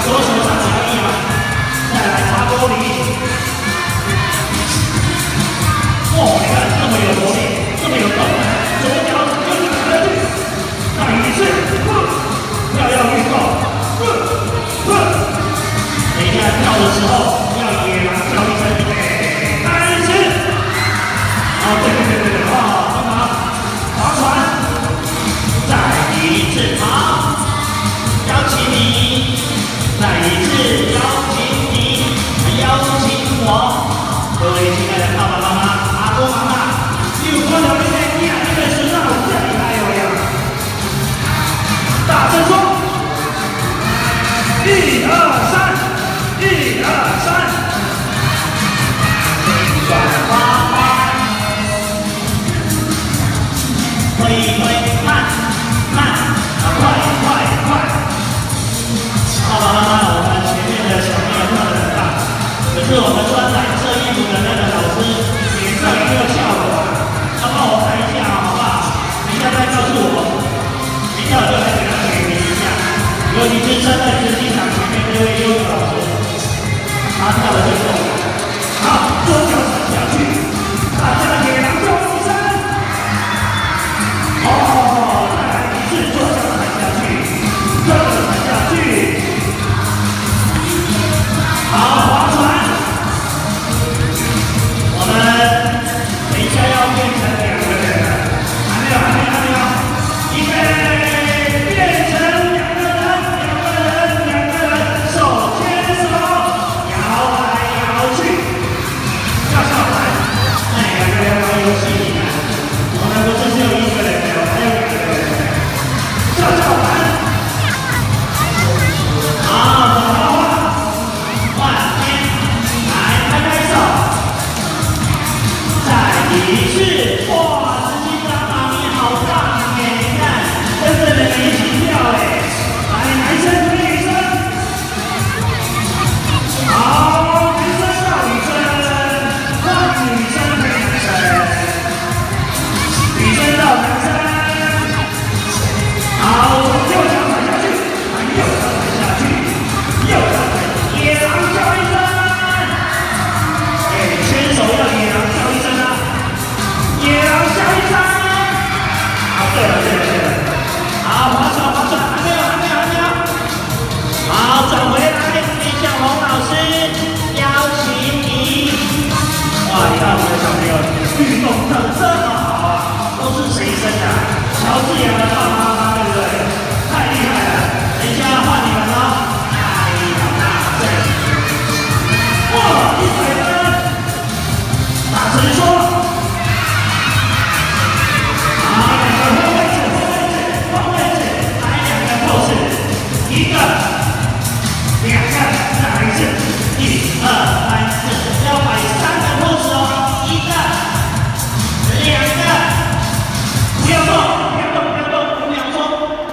左手上交易嘛，再来擦玻璃。哦，你看这么有活力，这么有动感，左脚右脚下去，再一次，跳跃运动，等一下跳的时候要野狼叫一声，开始。哦，对，哦，很好，划船，再一次好。 邀请你，再一次邀请你，邀请我，各位亲爱的爸爸妈妈、阿公阿嬷，你有看到你的囝、你的孙仔有这么厉害哦呀？大声说！1、2、3，1、2、3，转花花，推，慢，快！ 爸爸妈妈，我们前面的小朋友跳得很棒，可是我们穿蓝色衣服的那个老师脸上也没有笑容啊，要帮我看一下好不好？等一下再告诉我，一跳就来给他点评一下。尤其是站在直机场前面这位优子老师，他跳的很好。